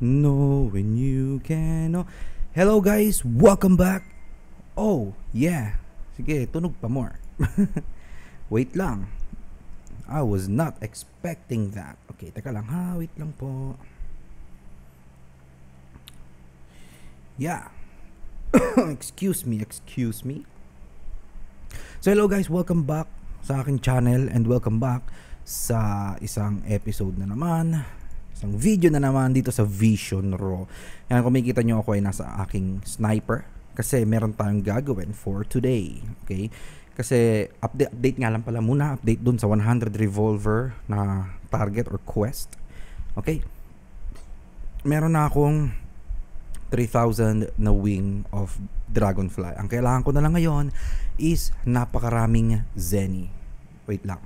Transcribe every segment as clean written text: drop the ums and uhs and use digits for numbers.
know when you can know. Hello guys, welcome back. Oh, yeah. Sige, tunog pa more. Wait lang. I was not expecting that. Okay, teka lang ha. Wait lang po. Yeah. Excuse me. So hello guys, welcome back sa aking channel and welcome back sa isang episode na naman, isang video na naman dito sa Vision Raw. Yan, kung makikita nyo ako ay nasa aking sniper kasi meron tayong gagawin for today. Okay? Kasi update nga lang pala muna, update dun sa 100 revolver na target or quest. Okay? Meron na akong 3,000 na wing of dragonfly. Ang kailangan ko na lang ngayon is napakaraming zenny. Wait lang.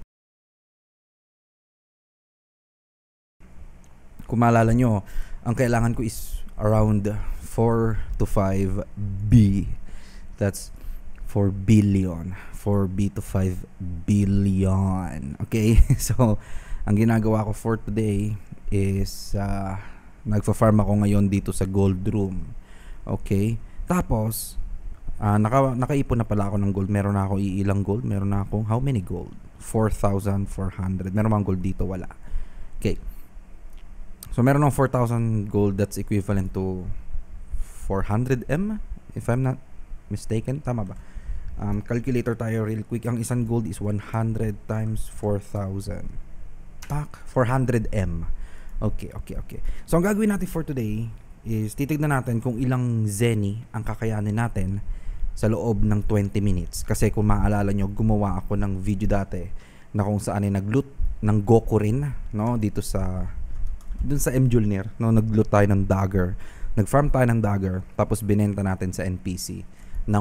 Kung maalala nyo, ang kailangan ko is around 4 to 5 B. That's 4 billion. 4 B to 5 billion. Okay? So, ang ginagawa ko for today is nagfa-farm ako ngayon dito sa gold room. Okay? Tapos, nakaipon na pala ako ng gold. Meron na ako iilang gold. Meron na ako, how many gold? 4,400. Meron bang gold dito? Wala. Okay. So, meron akong 4,000 gold. That's equivalent to 400 M, if I'm not mistaken. Tama ba? Calculator tayo real quick. Ang isang gold is 100 times 4,000. Pak, 400 M. Okay. So, ang gagawin natin for today is titignan natin kung ilang zenny ang kakayanin natin sa loob ng 20 minutes. Kasi kung maaalala nyo, gumawa ako ng video dati na kung saan ay nag-loot ng Goku rin, no? Dito sa dun sa Mjolnir, no? Nag-loot tayo ng dagger. Nag-farm tayo ng dagger, tapos binenta natin sa NPC ng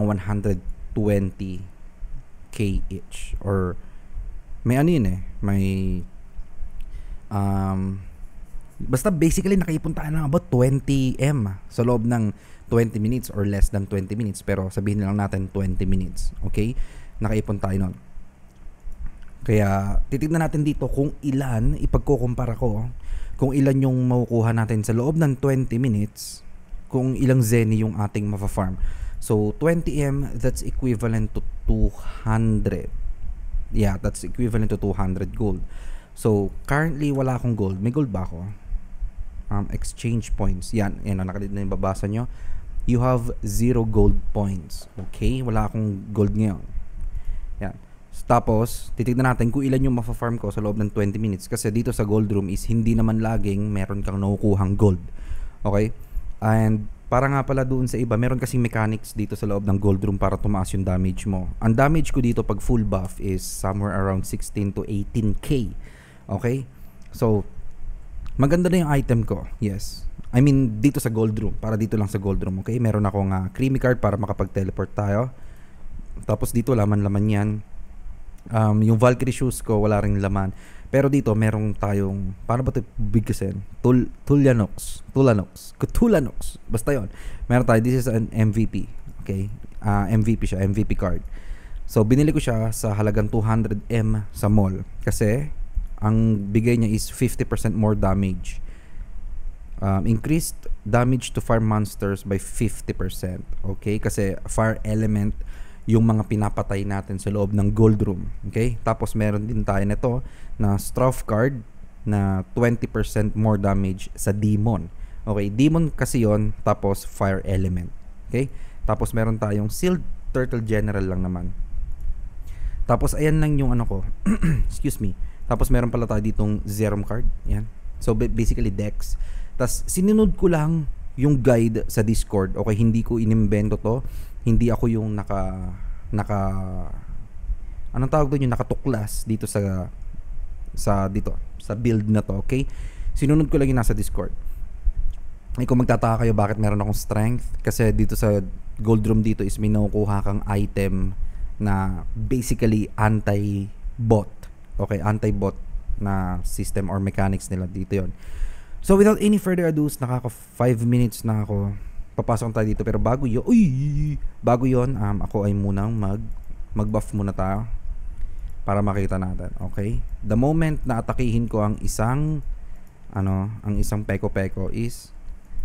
120k each. Or may ano yun eh, may basta basically nakaipon tayo ng about 20M sa loob ng 20 minutes or less than 20 minutes. Pero sabihin na lang natin 20 minutes. Okay? Nakaipon tayo nun. Kaya titignan natin dito kung ilan, ipagkukumpara ko, kung ilan yung makukuha natin sa loob ng 20 minutes, kung ilang zenny yung ating mafa-farm. So 20M, that's equivalent to 200. Yeah, that's equivalent to 200 gold. So currently wala akong gold. May gold ba ako? Exchange points. Yan, nakalagay na yung babasa nyo. You have 0 gold points. Okay? Wala akong gold ngayon. Yan. Tapos, titignan natin kung ilan yung mafa-farm ko sa loob ng 20 minutes. Kasi dito sa gold room is hindi naman laging meron kang nakukuhang gold. Okay? And para nga pala doon sa iba, meron kasing mechanics dito sa loob ng gold room para tumaas yung damage mo. Ang damage ko dito pag full buff is somewhere around 16 to 18k. Okay? So, maganda na yung item ko. Yes. I mean, dito sa gold room. Para dito lang sa gold room. Okay? Meron akong creamy card para makapag-teleport tayo. Tapos dito, laman-laman yan. Yung Valkyrie shoes ko, wala ring laman. Pero dito, merong tayong, paano ba ito bigkasin? Tulanox. Basta yon. Meron tayo. This is an MVP. Okay? MVP siya. MVP card. So, binili ko siya sa halagang 200M sa mall. Kasi, ang bigay niya is 50% more damage. Increased damage to fire monsters by 50%. Okay? Kasi fire element yung mga pinapatay natin sa loob ng gold room. Okay? Tapos meron din tayo nito na Strafe card na 20% more damage sa demon. Okay? Demon kasi yon, tapos fire element. Okay? Tapos meron tayong Sealed Turtle General lang naman. Tapos ayan lang yung ano ko. Excuse me. Tapos meron pala tayo ditong Zerum card. Yan. So basically Dex. Tapos sinunod ko lang yung guide sa Discord. Okay, hindi ko inimbento to. Hindi ako yung anong tawag doon, yung nakatuklas dito sa build na to. Okay? Sinunod ko lang yung nasa Discord. Kung magtataka kayo bakit meron akong strength, kasi dito sa gold room dito is may nakukuha kang item na basically anti-bot. Okay, anti-bot na system or mechanics nila dito yon. So without any further ado, nakaka 5 minutes na ako. Papasok tayo dito, pero bago yon, ako ay munang mag-buff muna tayo para makita natin. Okay? The moment na atakihin ko ang isang peko-peko is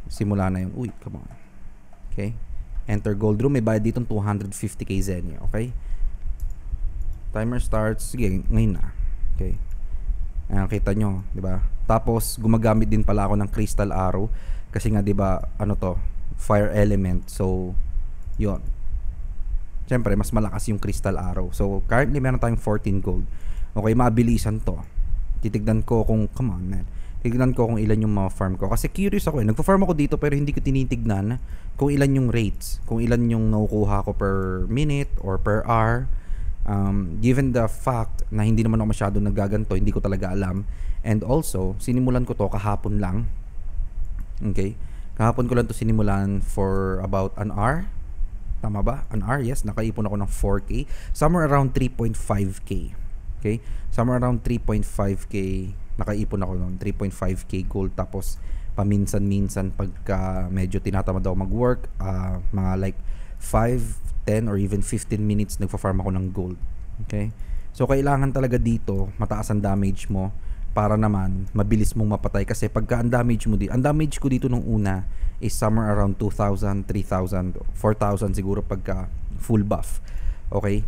Simula na yung, uy, come on. Okay? Enter gold room. May bayad dito 250k Zenny. Okay? Timer starts. Sige, ngayon na. Okay. Ayan, kita nyo, di ba? Tapos, gumagamit din pala ako ng crystal arrow. Kasi nga, di ba, ano to? Fire element. So, yon. Siyempre, mas malakas yung crystal arrow. So, currently, meron tayong 14 gold. Okay, mabilisan to. Titignan ko kung, come on, man. Tignan ko kung ilan yung mga farm ko. Kasi curious ako eh. Nagpa-farm ako dito pero hindi ko tinitignan kung ilan yung rates. Kung ilan yung nakukuha ko per minute or per hour. Given the fact na hindi naman ako masyado nagaganto, hindi ko talaga alam. And also, sinimulan ko to kahapon lang. Okay? Kahapon ko lang to sinimulan for about an hour. Tama ba? An hour, yes. Nakaipon ako ng 4K. Somewhere around 3.5K. Okay? Somewhere around 3.5K. Nakaipon ako noon. 3.5K gold. Tapos, paminsan-minsan pagka medyo tinatamad ako mag-work, mga like 5, 10 or even 15 minutes nagfa-farm ako ng gold. Okay? So kailangan talaga dito mataas ang damage mo para naman mabilis mong mapatay kasi pagka ang damage mo dito, ang damage ko dito nung una is somewhere around 2,000, 3,000, 4,000 siguro pagka full buff. Okay?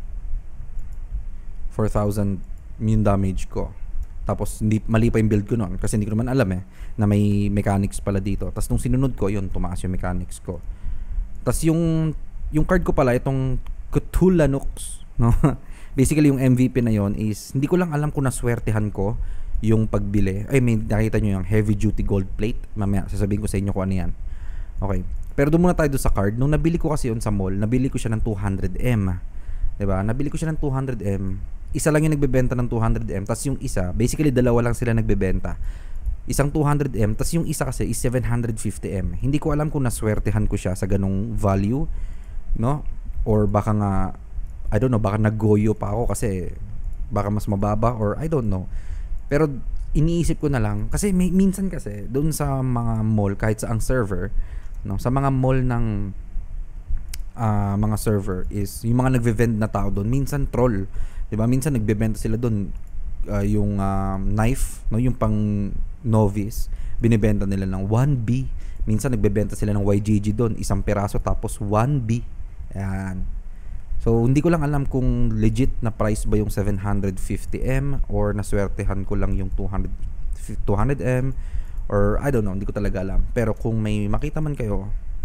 4,000 yung damage ko. Tapos hindi mali pa yung build ko noon kasi hindi ko naman alam na may mechanics pala dito. Tapos nung sinunod ko, yun tumaas yung mechanics ko. Tapos yung card ko pala, itong Cthulhu-Nux, no? Basically, yung MVP na yon is, hindi ko lang alam kung naswertehan ko yung pagbili. Ay, may nakita nyo yung heavy duty gold plate. Mamaya, sasabihin ko sa inyo kung ano yan. Okay. Pero doon muna tayo doon sa card. Nung nabili ko kasi yun sa mall, nabili ko siya ng 200M. Diba? Nabili ko siya ng 200M. Isa lang yung nagbebenta ng 200M. Tapos yung isa, basically, dalawa lang sila nagbebenta. Isang 200M, tapos yung isa kasi is 750M. Hindi ko alam kung naswertehan ko siya sa ganong value, no? Or baka nga, I don't know, baka naggoyo pa ako kasi baka mas mababa or I don't know. Pero iniisip ko na lang, kasi minsan kasi, doon sa mga mall, kahit sa ang server, no? Sa mga mall ng mga server is, yung mga nagve-vend na tao doon, minsan troll. Diba? Minsan nagbebenta sila doon, yung knife, no? Yung pang novice, binibenta nila ng 1B. Minsan nagbebenta sila ng YGG doon, isang peraso tapos 1B. Ayan. So, hindi ko lang alam kung legit na price ba yung 750M or naswertehan ko lang yung 200M or I don't know, hindi ko talaga alam. Pero kung may makita man kayo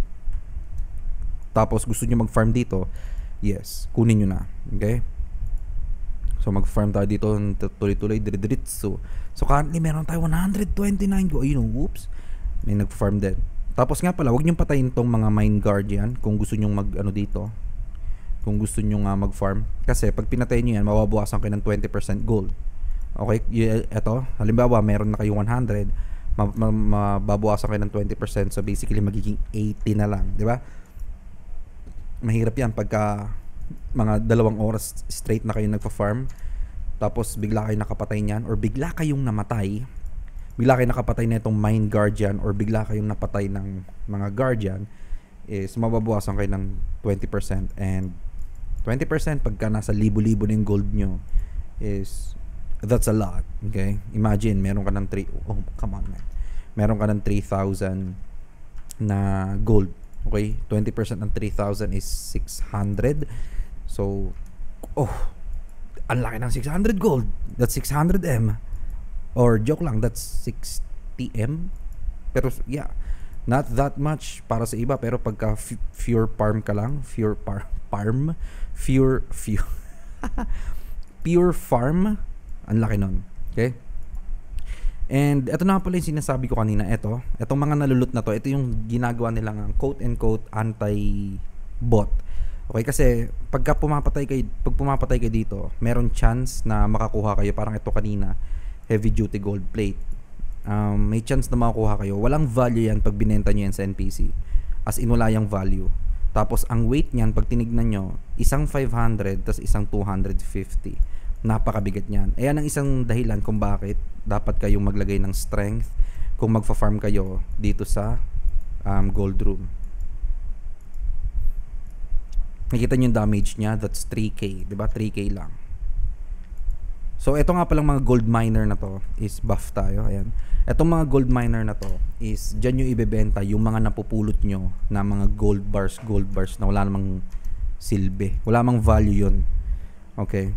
tapos gusto nyo mag-farm dito, yes, kunin nyo na. Okay? So mag-farm tayo dito tuloy-tuloy diretso. So currently meron tayo 129 go. Ayun, whoops. May nag-farm din. Tapos nga pala, wag niyo patayin tong mga mine guardian kung gusto niyo mag ano dito. Kung gusto niyo nga mag-farm kasi pag pinatay niyo yan, mababawasan kayo ng 20% gold. Okay? Ito, halimbawa meron na kayo 100, mababawasan kayo ng 20%, so basically magiging 80 na lang, di ba? Mahirap yan pagka mga 2 oras straight na kayo nagpa-farm tapos bigla kayo nakapatay niyan or bigla kayong namatay, bigla kayong nakapatay na itong mine guardian or bigla kayong napatay ng mga guardian, is mababawasan kayo ng 20%. And 20% pagka nasa libo-libo na yung gold nyo is, that's a lot. Okay? Imagine, meron ka ng 3,000 na gold. Okay? 20% ng 3,000 is 600. So, ang laki ng 600 gold. That's 600M. Or joke lang, that's 60M. Pero yeah, not that much para sa iba. Pero pagka pure farm ka lang, pure farm, ang laki nun. Okay? And ito na pala yung sinasabi ko kanina. Itong mga nalulot na to, ito yung ginagawa nilang quote-unquote anti-bot. Okay, kasi pag pumapatay kayo dito, meron chance na makakuha kayo. Parang ito kanina, heavy duty gold plate. May chance na makakuha kayo. Walang value yan pag binenta nyo yan sa NPC. As in, wala yung value. Tapos ang weight niyan, pag tinignan nyo, isang 500 tas isang 250. Napakabigat niyan. Ayan ang isang dahilan kung bakit dapat kayong maglagay ng strength kung magfa-farm kayo dito sa gold room. Nakita nyo yung damage niya, that's 3k, diba? 3k lang. So, ito nga palang mga gold miner na to is buff tayo. Ayan. Itong mga gold miner na to is dyan yung ibebenta yung mga napupulot nyo na mga gold bars na wala namang silbi. Wala namang value yun. Okay.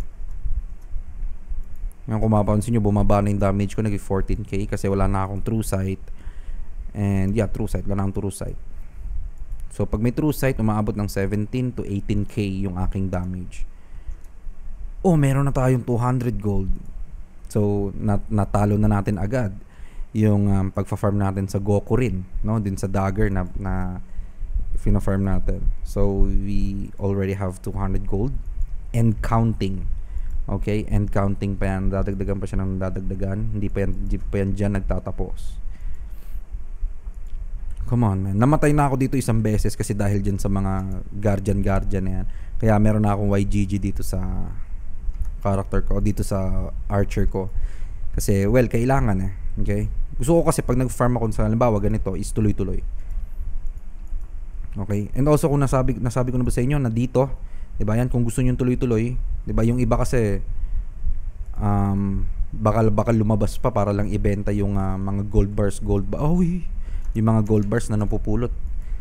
Ngayon kung mapapansin nyo, bumaba na yung damage ko. Naging 14k kasi wala na akong true sight. And yeah, true sight. Wala na akong true sight. So, pag may true sight, umaabot ng 17 to 18k yung aking damage. Oh, meron na tayong 200 gold. So, natalo na natin agad yung pagfa-farm natin sa Goku rin, no? Din sa dagger na fina-farm natin. So, we already have 200 gold and counting. Okay? And counting pa yan. Dadagdagan pa siya ng dadagdagan. Hindi pa yan dyan nagtatapos. Come on, man. Namatay na ako dito isang beses kasi dahil dyan sa mga guardian na yan. Kaya meron na akong YGG dito sa character ko, dito sa archer ko. Kasi, well, kailangan eh. Okay? Gusto ko kasi pag nag-farm ako sa halimbawa ganito, is tuloy-tuloy. Okay? And also, kung nasabi ko na ba sa inyo na dito, diba yan, kung gusto nyo tuloy-tuloy, diba yung iba kasi, bakal lumabas pa para lang ibenta yung mga gold bars, yung mga gold bars na napupulot.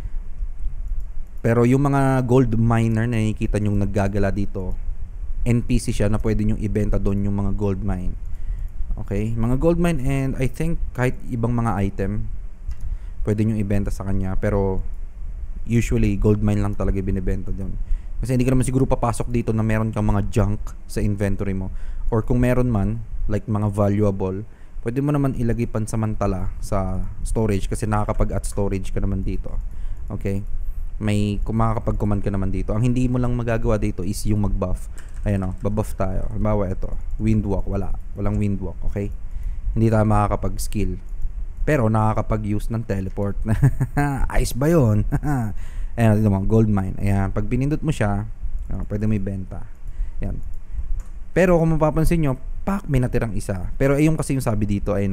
Pero yung mga gold miner na nakikita nyong naggagala dito, NPC siya na pwede nyong ibenta doon yung mga gold mine. Okay? Mga gold mine and I think kahit ibang mga item pwede nyong ibenta sa kanya. Pero usually gold mine lang talaga binibenta doon. Kasi hindi ka naman siguro papasok dito na meron kang mga junk sa inventory mo. Or kung meron man, like mga valuable, pwede mo naman ilagay pansamantala sa storage kasi nakakapag-add storage ka naman dito. Okay? Kung makakapag-command ka naman dito. Ang hindi mo lang magagawa dito is yung mag-buff. Ayan o, babuff tayo. Halimbawa ito, windwalk, walang windwalk, okay? Hindi tayo makakapag-skill. Pero nakakapag-use ng teleport. Ayos ba yun? Ayan, ito mo, gold mine. Ayan, pag pinindot mo siya, pwede mo ibenta. Ayan. Pero kung mapapansin nyo, may natirang isa. Pero yung kasi yung sabi dito ay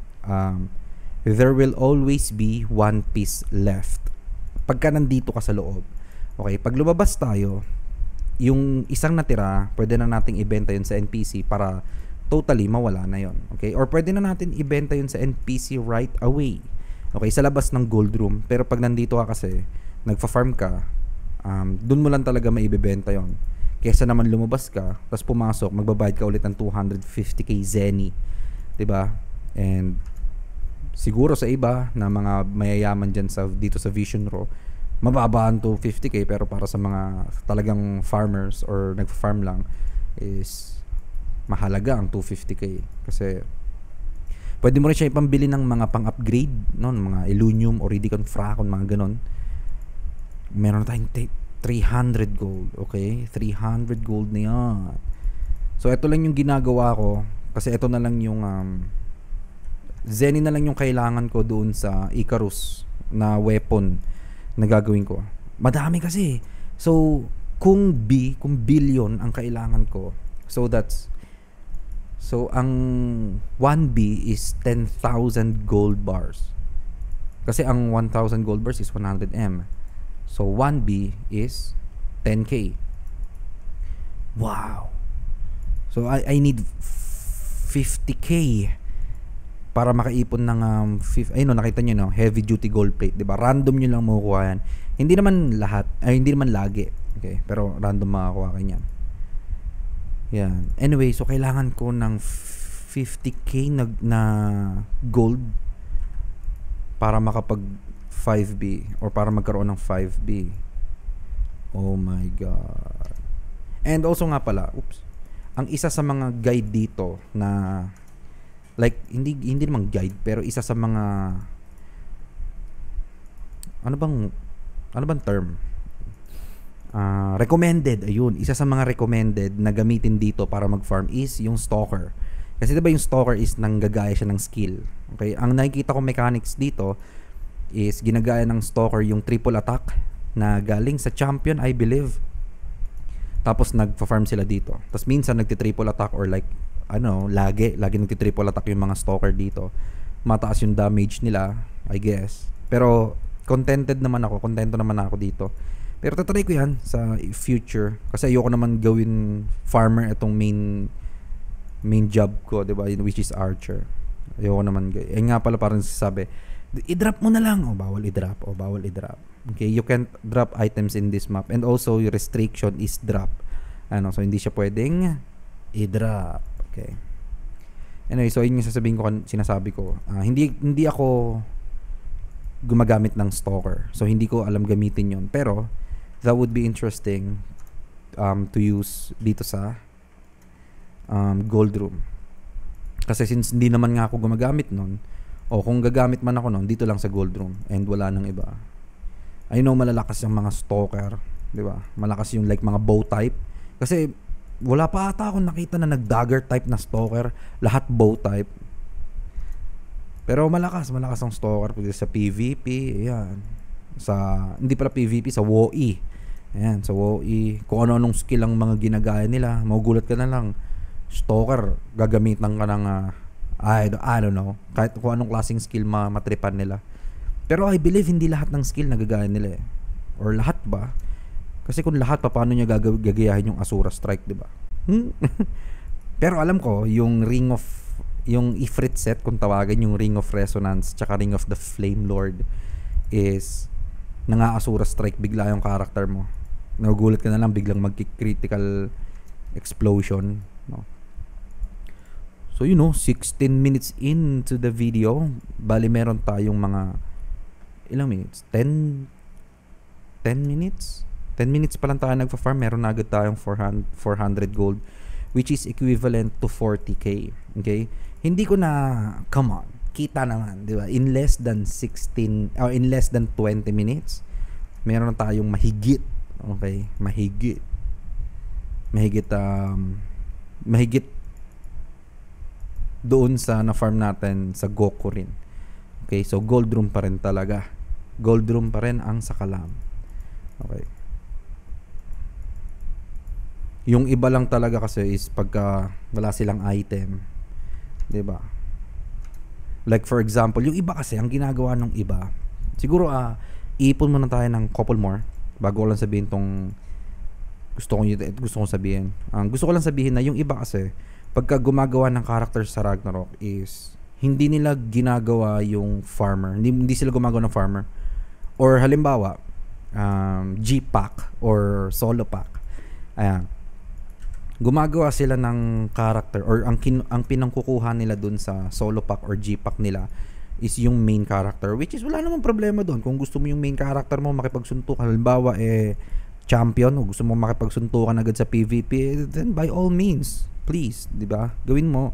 there will always be one piece left. Pagka nandito ka sa loob. Okay, pag lumabas tayo, yung isang natira, pwede na nating ibenta yun sa NPC para totally mawala na yun. Okay? Or pwede na natin ibenta yun sa NPC right away. Okay? Sa labas ng gold room. Pero pag nandito ka kasi, nagfa-farm ka, dun mo lang talaga maibebenta yun. Kesa naman lumabas ka, tapos pumasok, magbabayad ka ulit ng 250k Zenny. Diba? And siguro sa iba na mga mayayaman dyan dito sa Vision Row, mababaan to 50k, pero para sa mga talagang farmers or nagfa-farm lang is mahalaga ang 250k kasi pwede mo rin siya ipambili ng mga pang-upgrade, no? Mga Illunium or Iridicon Fracon, mga ganon. Meron na tayong 300 gold. Okay? 300 gold na yan. So ito lang yung ginagawa ko kasi ito na lang yung Zenny na lang yung kailangan ko doon sa Icarus na weapon na gagawin ko. Madami kasi. So, kung billion ang kailangan ko, so ang 1B is 10,000 gold bars. Kasi ang 1,000 gold bars is 100M. So, 1B is 10K. Wow. So, I need 50K para makaipon ng ayun, nakita niyo no, heavy duty gold plate, 'di ba? Random niyo lang makukuha yan. Hindi naman lahat, hindi naman lagi. Okay, pero random makakuha kayo niyan. Yan. Anyway, so kailangan ko ng 50k na gold para makapag 5B or para magkaroon ng 5B. Oh my god. And also nga pala, ang isa sa mga guide dito na like hindi naman guide pero isa sa mga ano bang term, recommended, ayun, isa sa mga recommended na gamitin dito para mag-farm is yung stalker. Kasi diba yung stalker is nanggagaya siya ng skill. Okay, ang nakikita ko mechanics dito is ginagaya ng stalker yung triple attack na galing sa champion, I believe. Tapos nagfa-farm sila dito. Tapos minsan nagti-triple attack or like lagi nagti-triple attack yung mga stalker dito. Mataas yung damage nila, I guess. Pero contento naman ako dito. Pero tatry ko yan sa future kasi ayoko naman gawin farmer itong main main job ko, 'di ba, which is archer. Ayoko naman nga pala parang sabi, i-drop mo na lang. Bawal i-drop. Bawal i-drop. Okay, you can't drop items in this map, and also your restriction is drop. So hindi siya pwedeng i-drop. Okay. Anyway, so yun yung sinasabi ko. Hindi ako gumagamit ng stalker. So hindi ko alam gamitin yon. Pero that would be interesting to use dito sa gold room. Kasi since hindi naman nga ako gumagamit nun, o kung gagamit man ako nun, dito lang sa gold room and wala nang iba. I know malalakas yung mga stalker, di ba? Malakas yung like mga bow type. Kasi wala pa ata akong nakita na nag-dagger type na stalker. Lahat bow type. Pero malakas ang stalker sa PvP, ayan. Hindi pala PvP, sa WoE. Ayan, sa WoE. Kung ano-anong skill ang mga ginagaya nila, magugulat ka na lang. Stalker, gagamitan ka ng I don't know, kahit kung anong klaseng skill matripan nila. Pero I believe hindi lahat ng skill nagagaya nila eh. Or lahat ba? Kasi kung lahat, paano niya gagayahin yung Asura Strike, di ba? Pero alam ko, yung Ifrit set, kung tawagan, yung Ring of Resonance tsaka Ring of the Flame Lord is nanga-Asura Strike bigla yung character mo. Nagugulat ka na lang, biglang mag-critical explosion, no? So 16 minutes into the video, bali meron tayong mga ilang minutes? 10 minutes? 10 minutes pa lang tayo nagfa-farm, meron na agad tayong 400 gold, which is equivalent to 40k. Okay? Hindi ko na, come on, kita naman, di ba? In less than 20 minutes, meron tayong mahigit, okay? Mahigit doon sa na-farm natin sa Goku rin. Okay, so gold room pa rin talaga. Gold room pa rin ang Sakalam. Okay. Yung iba lang talaga kasi is pagka wala silang item. 'Di ba? Like for example, yung iba kasi ang ginagawa ng iba, siguro iipon muna tayo ng couple more bago ko lang sabihin tong gusto kong sabihin. Gusto ko lang sabihin na yung iba kasi pagka gumagawa ng character sa Ragnarok is hindi nila ginagawa yung farmer. Hindi sila gumagawa ng farmer. Or halimbawa, G-pack or solo pack. Ayan. Gumagawa sila ng character or ang pinangkukuha nila dun sa solo pack or G-pack nila is yung main character, which is wala namang problema doon. Kung gusto mo yung main character mo makipagsuntukan, halimbawa champion o gusto mo makipagsuntukan agad sa PvP, then by all means, please, 'di ba? Gawin mo.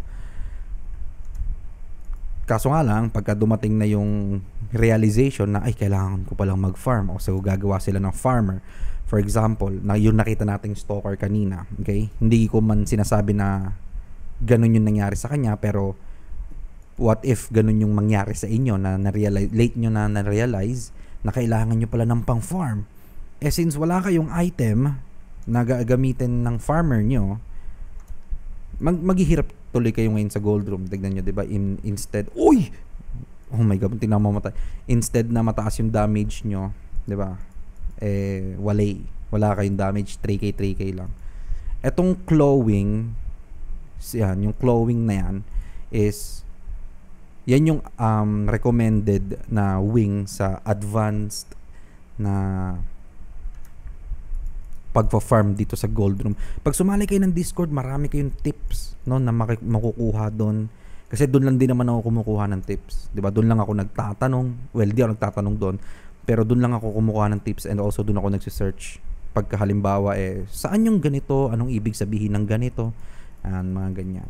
Kaso nga lang, pagka dumating na yung realization na ay kailangan ko palang mag-farm, o so gagawa sila ng farmer. For example, na yung nakita nating stalker kanina, okay? Hindi ko man sinasabi na ganun yung nangyari sa kanya, pero what if ganun yung mangyari sa inyo na late nyo na na-realize na kailangan nyo pala ng pang-farm. Since wala kayong item na gagamitin ng farmer nyo, maghihirap tuloy kayo ngayon sa gold room. Tignan nyo, diba? Instead, oh my god, tingnan mo matay. Instead na mataas yung damage nyo, diba? Wala kayong damage, 3k lang. Etong clawing, yung clawing na yan is yan yung recommended na wing sa advanced na pagpa-farm dito sa gold room. Pag sumali kayo ng Discord, marami kayong tips, no, na makukuha doon. Kasi doon lang din naman ako kumukuha ng tips. 'Di ba? Doon lang ako nagtatanong. Well, di ako nagtatanong doon. Pero doon lang ako kumukuha ng tips, and also doon ako nagse-search. Pagka halimbawa saan yung ganito? Anong ibig sabihin ng ganito? Mga ganyan.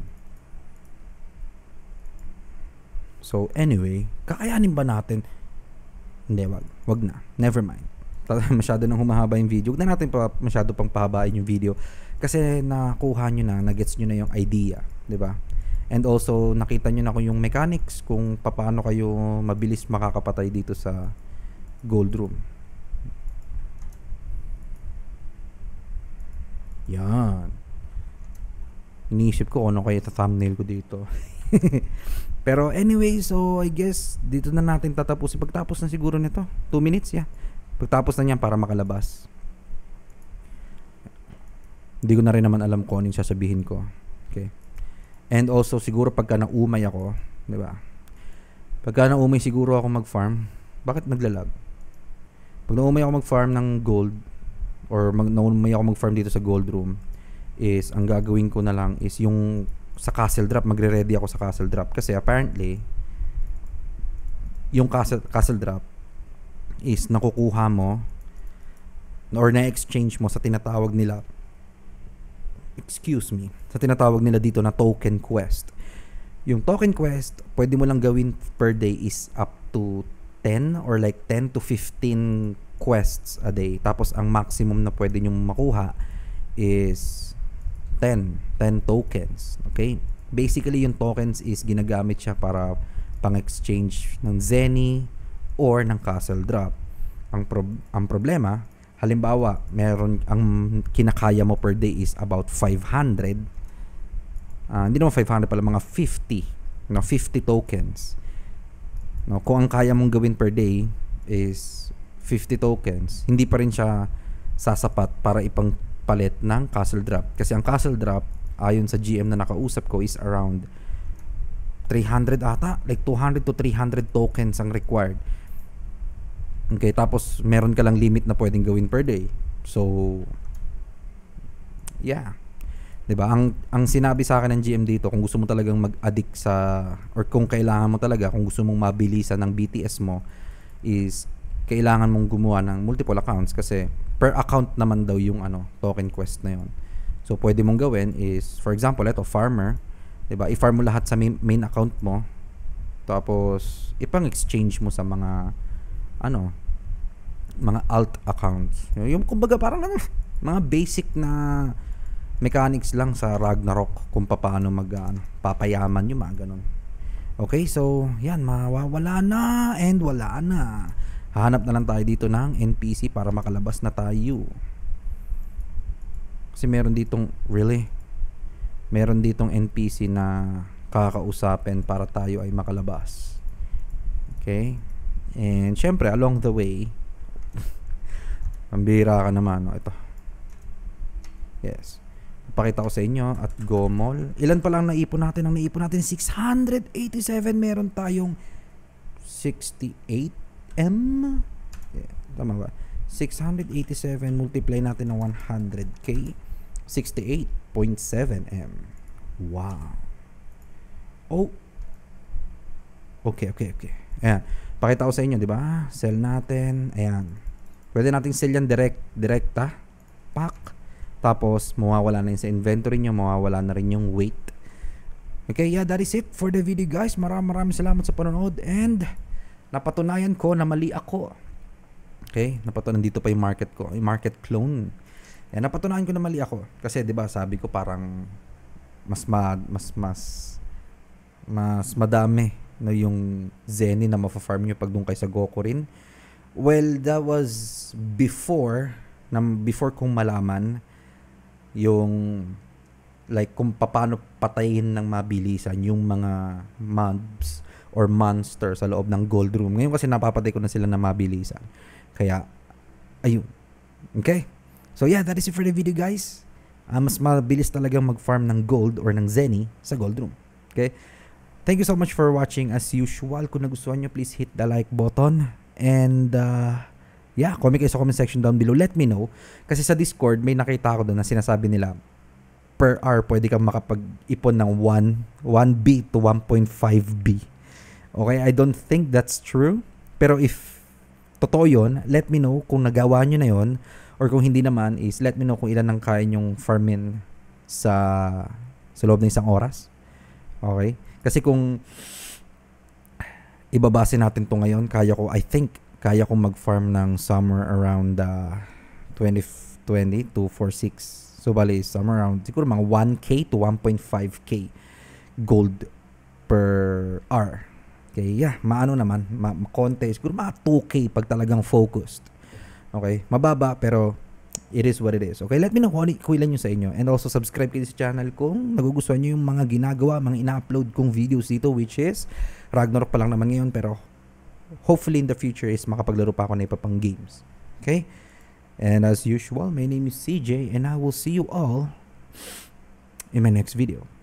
So, anyway, kakayanin ba natin? Hindi, wag na. Never mind. Masyado nang humahaba yung video. Huwag na natin masyado pang pahabain yung video. Kasi nakuha nyo na, nagets nyo na yung idea. 'Di ba? And also, nakita nyo na kung yung mechanics, kung paano kayo mabilis makakapatay dito sa gold room. Yan. Iniisip ko ano kaya thumbnail ko dito. Pero anyway, so I guess dito na natin tatapusin. Pagtapos na siguro nito, 2 minutes, yeah. Pagtapos na niyan para makalabas. Hindi ko na rin naman alam kung ano yung sasabihin ko. Okay. And also, siguro pagka naumay ako, di ba? Pagka naumay siguro ako mag-farm, bakit naglalag? Pag naumay ako mag-farm ng gold, or naumay ako mag-farm dito sa gold room, is, ang gagawin ko na lang is yung sa castle drop, magre-ready ako sa castle drop. Kasi apparently, yung castle drop is nakukuha mo or na-exchange mo sa tinatawag nila dito na token quest. Yung token quest, pwede mo lang gawin per day is up to 10 or like 10 to 15 quests a day. Tapos ang maximum na pwede nyong makuha is 10 tokens. Okay? Basically, yung tokens is ginagamit siya para pang-exchange ng Zenny or ng castle drop. Ang problema, halimbawa, ang kinakaya mo per day is about 500. Hindi naman 500 pala, mga 50. 50 tokens. No, kung ang kaya mong gawin per day is 50 tokens, hindi pa rin siya sasapat para ipang palit ng castle drop. Kasi ang castle drop, ayon sa GM na nakausap ko, is around 300 ata. Like 200 to 300 tokens ang required. Okay, tapos meron ka lang limit na pwedeng gawin per day. So, yeah. 'Di ba? Ang sinabi sa akin ng GM dito, kung gusto mo talagang mag-addict sa, or kung kailangan mo talaga, kung gusto mong mabilisan ng BTS mo, is kailangan mong gumawa ng multiple accounts kasi per account naman daw yung token quest na yon. So pwede mong gawin is, for example, ito farmer, 'di ba? I-farm mo lahat sa main account mo. Tapos ipang-exchange mo sa mga mga alt accounts. Yung kumbaga parang mga basic na mechanics lang sa Ragnarok kung paano papayaman yung mga ganun. Okay, so yan, mawawala na and wala na. Hahanap na lang tayo dito ng NPC para makalabas na tayo. Kasi meron ditong NPC na kakausapin para tayo ay makalabas. Okay? And syempre, along the way, pambira ka naman. Ito. Yes. Pakita ko sa inyo at Go Mall. Ilan pa lang naipon natin? Ang naipon natin 687. Meron tayong 68M. Yeah, tama ba? 687 multiply natin ng 100k. 68.7M. Wow. Oh. Okay. Ayan. Pakita ko sa inyo, di ba? Sell natin. Ayan. Pwede nating sell yan direkta. Pack. Tapos, mawawala na yun sa inventory nyo. Mawawala na rin yung weight. Okay, yeah, that is it for the video, guys. Maraming salamat sa panonood. And, napatunayan ko na mali ako. Okay? Napatunayan dito pa yung market ko. Yung market clone. Ayan, napatunayan ko na mali ako. Kasi, di ba, sabi ko parang mas madami na yung Zenny na mafa-farm nyo pag doon kayo sa Goku rin. Well, that was before kong malaman yung like kung paano patayin ng mabilisan yung mga mobs or monster sa loob ng gold room. Ngayon kasi napapatay ko na sila na mabilisan. Kaya, ayun. Okay? So yeah, that is it for the video, guys. Mas mabilis talagang mag-farm ng gold or ng Zenny sa gold room. Okay? Thank you so much for watching. As usual, kung nagustuhan nyo, please hit the like button. And, yeah, comment kayo sa comment section down below. Let me know. Kasi sa Discord, may nakita ako doon na sinasabi nila, per hour, pwede kang makapag-ipon ng 1B to 1.5B. Okay? I don't think that's true. Pero if totoo yun, let me know kung nagawa nyo na yun. Or kung hindi naman, is let me know kung ilan ang kaya nyong farmin sa loob ng isang oras. Okay? Kasi kung ibabase natin to ngayon, I think kaya kong mag-farm ng somewhere around 20 to 46. So, bali, somewhere around, siguro mga 1K to 1.5K gold per hour. Okay, yeah, maano naman, konti, siguro mga 2K pag talagang focused. Okay, mababa pero it is what it is. Okay, let me know kung ilan nyo sa inyo. And also, subscribe kayo sa channel kung nagugustuhan nyo yung mga ginagawa, mga ina-upload kong videos dito, which is, Ragnarok pa lang naman ngayon, pero hopefully in the future is makapaglaro pa ako na iba pang games. Okay? And as usual, my name is CJ, and I will see you all in my next video.